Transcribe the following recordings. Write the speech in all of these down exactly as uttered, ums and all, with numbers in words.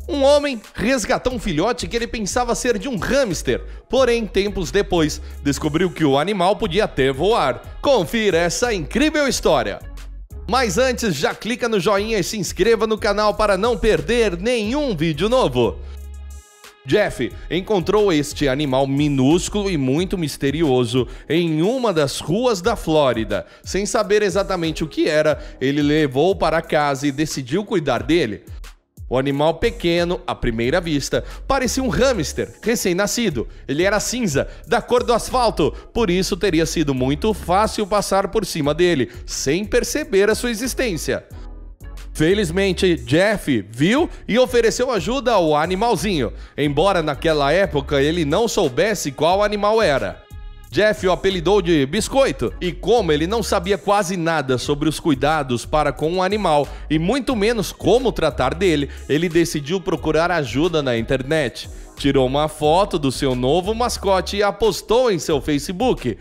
Um homem resgatou um filhote que ele pensava ser de um hamster, porém, tempos depois, descobriu que o animal podia até voar. Confira essa incrível história! Mas antes, já clica no joinha e se inscreva no canal para não perder nenhum vídeo novo. Jeff encontrou este animal minúsculo e muito misterioso em uma das ruas da Flórida. Sem saber exatamente o que era, ele levou para casa e decidiu cuidar dele. O animal pequeno, à primeira vista, parecia um hamster recém-nascido. Ele era cinza, da cor do asfalto, por isso teria sido muito fácil passar por cima dele, sem perceber a sua existência. Felizmente, Jeff viu e ofereceu ajuda ao animalzinho, embora naquela época ele não soubesse qual animal era. Jeff o apelidou de Biscoito, e como ele não sabia quase nada sobre os cuidados para com o animal e muito menos como tratar dele, ele decidiu procurar ajuda na internet. Tirou uma foto do seu novo mascote e a postou em seu Facebook.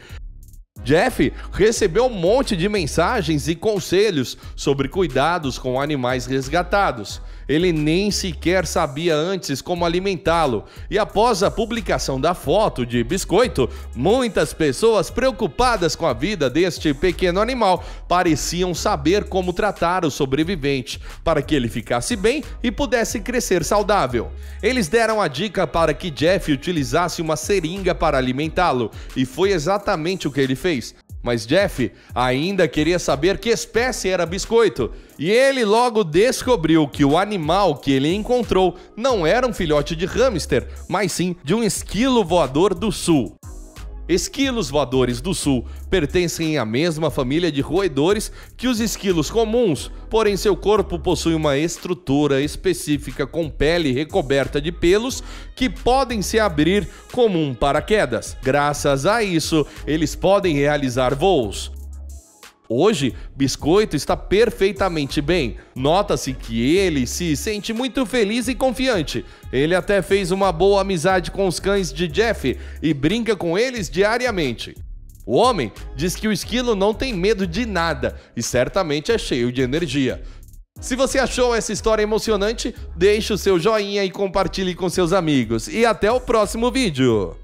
Jeff recebeu um monte de mensagens e conselhos sobre cuidados com animais resgatados. Ele nem sequer sabia antes como alimentá-lo, e após a publicação da foto de Biscoito, muitas pessoas preocupadas com a vida deste pequeno animal pareciam saber como tratar o sobrevivente para que ele ficasse bem e pudesse crescer saudável. Eles deram a dica para que Jeff utilizasse uma seringa para alimentá-lo, e foi exatamente o que ele fez. Mas Jeff ainda queria saber que espécie era Biscoito, e ele logo descobriu que o animal que ele encontrou não era um filhote de hamster, mas sim de um esquilo voador do sul. Esquilos voadores do sul pertencem à mesma família de roedores que os esquilos comuns, porém seu corpo possui uma estrutura específica com pele recoberta de pelos que podem se abrir como um paraquedas. Graças a isso, eles podem realizar voos. Hoje, Biscoito está perfeitamente bem. Nota-se que ele se sente muito feliz e confiante. Ele até fez uma boa amizade com os cães de Jeff e brinca com eles diariamente. O homem diz que o esquilo não tem medo de nada e certamente é cheio de energia. Se você achou essa história emocionante, deixe o seu joinha e compartilhe com seus amigos. E até o próximo vídeo!